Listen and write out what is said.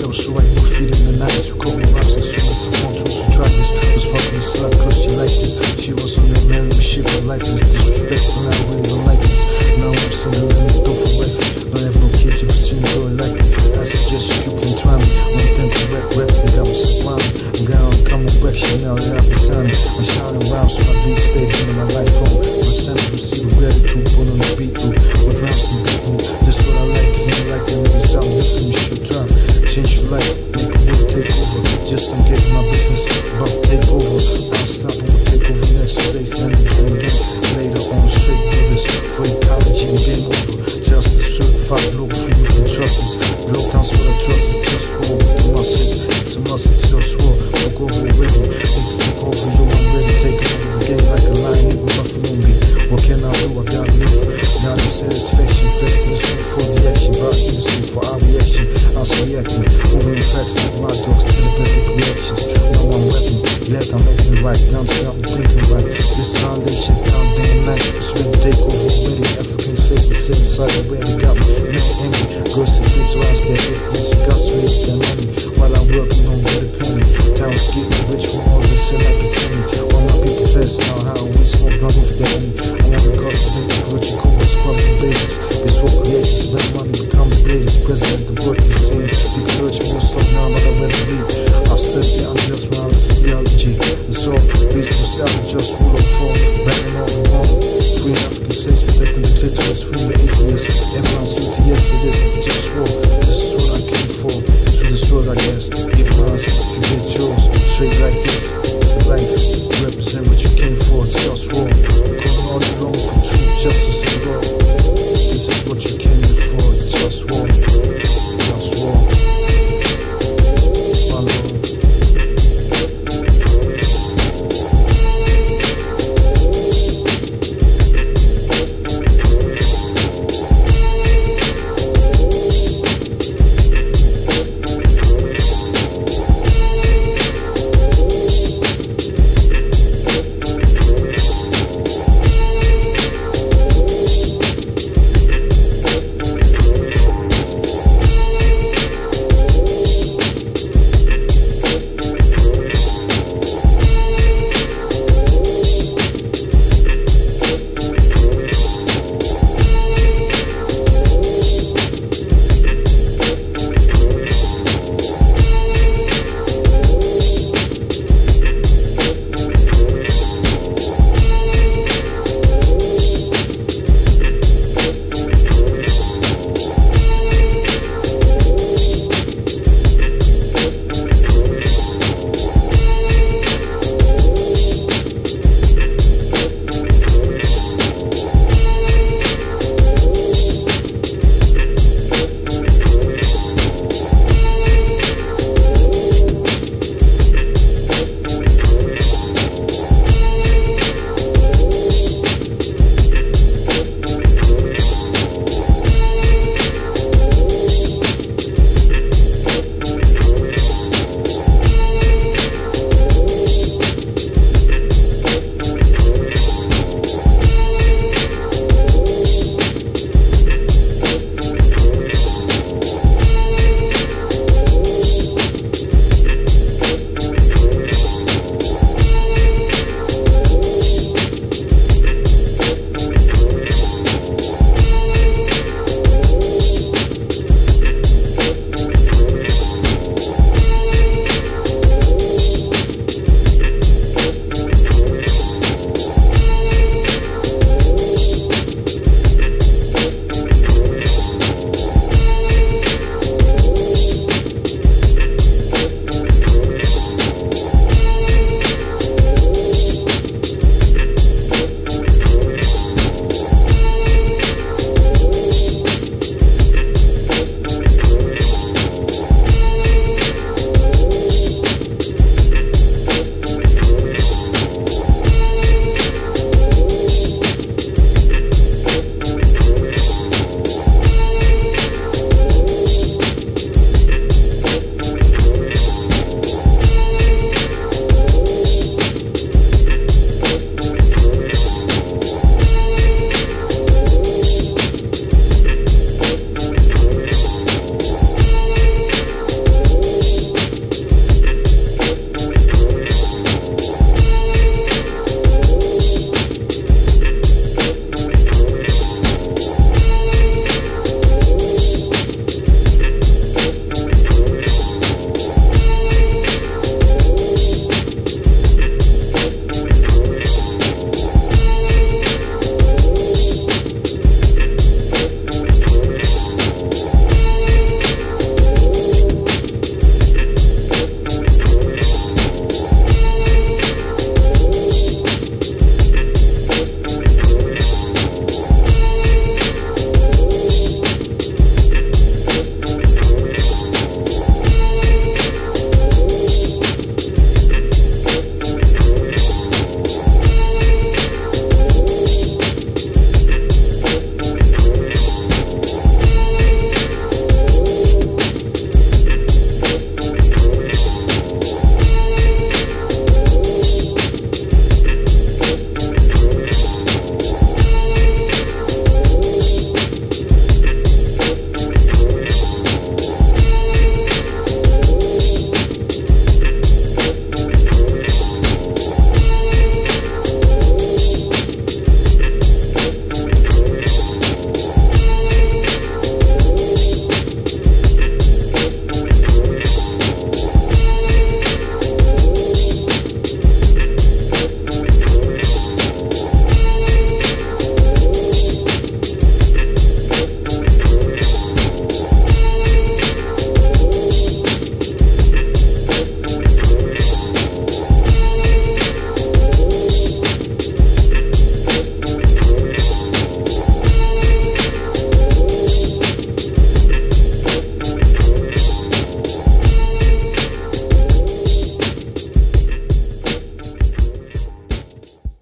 girls who write graffiti in the nights, who call me raps as soon as I want to. Who tried this, was fucking me slut cause she liked this. She was on that married me shit, but life is disrespectful and I really don't like this. Now I'm single and it's door for wife. Don't have no kids if you see me girl like me. I suggest you can try me. When you think of raps, they got me surrounded. I'm down, come on back, shit now that I've been sounding. I'm shining around so my beats stay in my life home. My sense will see the gratitude, put on the beat through. With rounds and beat through. This what I like, if you don't like that nigga sound, listen, you should try. Change your life, make a world take over. Just don't get my business, about to take over. I'll stop and we'll take over next. So they stand again. Later on, straight to this. For ecology and game over. Justice certified global for you can trust us. Blow down so the trust is just war with the muscles. It's a must, it's just war. Look over already. It's look over you, I'm ready. Take over the game like a lion, even buffalo me. What can I do? I gotta live. Got no satisfaction. Fasting is food for the action. Body is food for our reaction. I was reacting. Moving facts like my dogs. Telepathic reactions. No I'm rapping. Left, I'm making it right. Guns got me thinking right. This sound, they shit down day and night. It's ready to take over already. African says and sit inside the way they got me. No angry. Girls to get to us, they're atheists. You got straight their money. While I'm working on get a penny. Town's getting rich from all this and like the tenny. All my people blessed now how we smoke blunt with the enemy. I want to cut the baby. What you call us, scrub the babies. It's for creators. Spend money, become the greatest. President, the book, the same. People urge me to slow down, but I rather be. I've said that I'm just around this theology. And so, based on salad, just rule of form. Banging all the wrong. Free African states, protecting the clitoris. Free the atheists. Everyone's with the yes, it is. It's just war. This is what I came for. To this world, I guess.